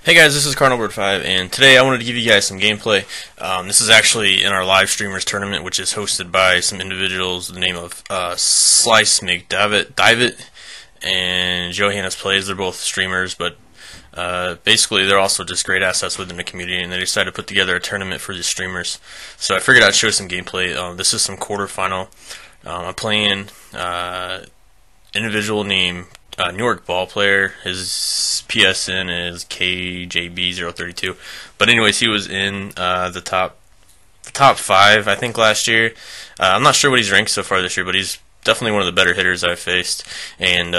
Hey guys, this is Cardinalbird5, and today I wanted to give you guys some gameplay. This is actually in our live streamers tournament, which is hosted by some individuals, the name of Slice McDavitt and Johannes Plays. They're both streamers, but basically they're also just great assets within the community, and they decided to put together a tournament for the streamers. So I figured I'd show some gameplay. This is some quarterfinal. I'm playing individual name New York ball player. His PSN is KJB032. But anyways, he was in the top 5, I think, last year. I'm not sure what he's ranked so far this year, but he's definitely one of the better hitters I've faced, and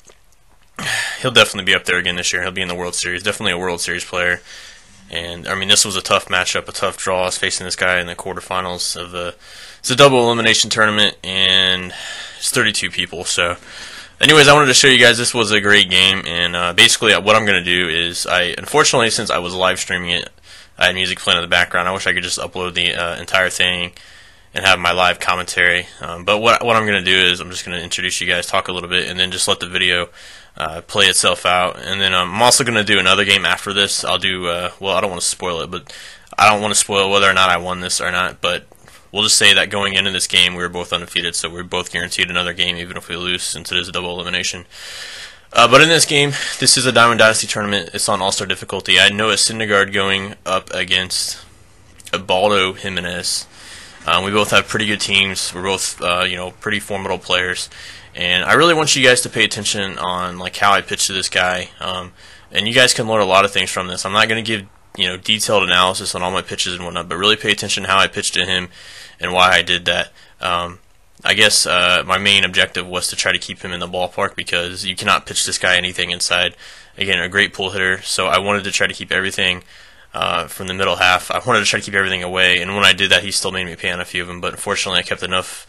he'll definitely be up there again this year. He'll be in the World Series. Definitely a World Series player. And I mean, this was a tough matchup, a tough draw. I was facing this guy in the quarterfinals of it's a double elimination tournament, and it's 32 people. So anyways, I wanted to show you guys this was a great game, and basically what I'm going to do is, unfortunately, since I was live streaming it, I had music playing in the background. I wish I could just upload the entire thing and have my live commentary. But what I'm going to do is I'm just going to introduce you guys, talk a little bit, and then just let the video play itself out. And then I'm also going to do another game after this. I'll do, well, I don't want to spoil it, but I don't want to spoil whether or not I won this or not, but we'll just say that going into this game, we were both undefeated, so we're both guaranteed another game, even if we lose, since it is a double elimination. But in this game, this is a Diamond Dynasty tournament. It's on All-Star difficulty. I had Noah Syndergaard going up against Ubaldo Jimenez. We both have pretty good teams. We're both, pretty formidable players. And I really want you guys to pay attention on how I pitch to this guy. And you guys can learn a lot of things from this. I'm not going to give detailed analysis on all my pitches and whatnot, but really pay attention to how I pitched to him and why I did that. I guess my main objective was to try to keep him in the ballpark, because you cannot pitch this guy anything inside. Again, a great pull hitter, so I wanted to try to keep everything from the middle half. I wanted to try to keep everything away, and when I did that, he still made me pay on a few of them, but unfortunately I kept enough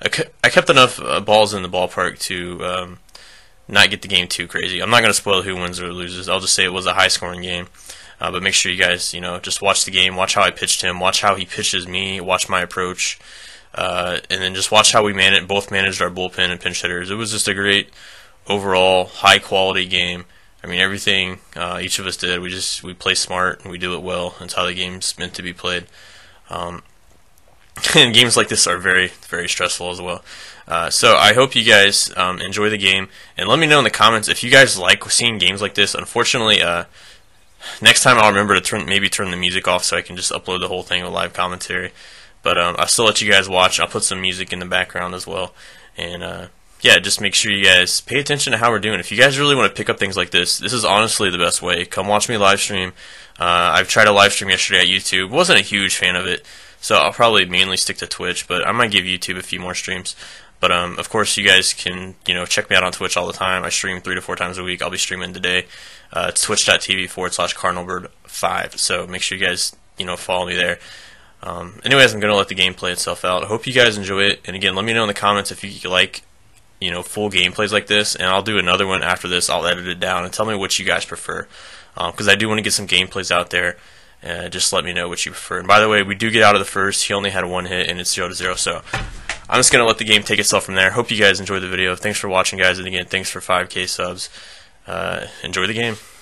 balls in the ballpark to not get the game too crazy. I'm not going to spoil who wins or loses. I'll just say it was a high-scoring game. But make sure you guys, just watch the game, watch how I pitched him, watch how he pitches me, watch my approach, and then just watch how we both managed our bullpen and pinch hitters. It was just a great overall high-quality game. I mean, everything each of us did, we play smart and we do it well. That's how the game's meant to be played. And games like this are very, very stressful as well. So I hope you guys enjoy the game, and let me know in the comments if you guys like seeing games like this. Unfortunately, next time I'll remember to maybe turn the music off so I can just upload the whole thing with live commentary. But I'll still let you guys watch. I'll put some music in the background as well. And yeah, just make sure you guys pay attention to how we're doing. If you guys really want to pick up things like this is honestly the best way. Come watch me live stream. I've tried a live stream yesterday at YouTube. Wasn't a huge fan of it, so I'll probably mainly stick to Twitch, but I might give YouTube a few more streams. But of course, you guys can check me out on Twitch all the time. I stream 3 to 4 times a week. I'll be streaming today. It's twitch.tv/Cardinalbird5. So make sure you guys follow me there. Anyways, I'm gonna let the game play itself out. I hope you guys enjoy it. And again, let me know in the comments if you like full gameplays like this, and I'll do another one after this. I'll edit it down and tell me what you guys prefer, because I do want to get some gameplays out there. Just let me know what you prefer. And by the way, we do get out of the first. He only had 1 hit, and it's 0-0. So I'm just going to let the game take itself from there. Hope you guys enjoyed the video. Thanks for watching, guys. And again, thanks for 5K subs. Enjoy the game.